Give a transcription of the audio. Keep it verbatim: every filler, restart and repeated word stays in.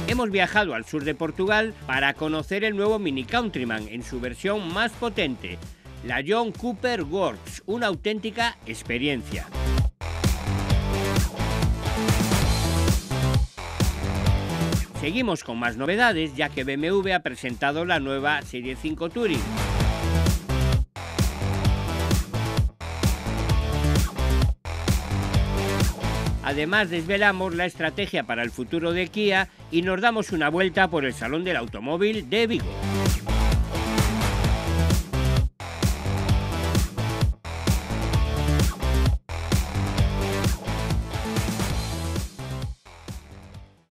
Hemos viajado al sur de Portugal para conocer el nuevo Mini Countryman en su versión más potente, la John Cooper Works, una auténtica experiencia. Seguimos con más novedades, ya que B M W ha presentado la nueva Serie cinco Touring. Además, desvelamos la estrategia para el futuro de Kia y nos damos una vuelta por el Salón del Automóvil de Vigo.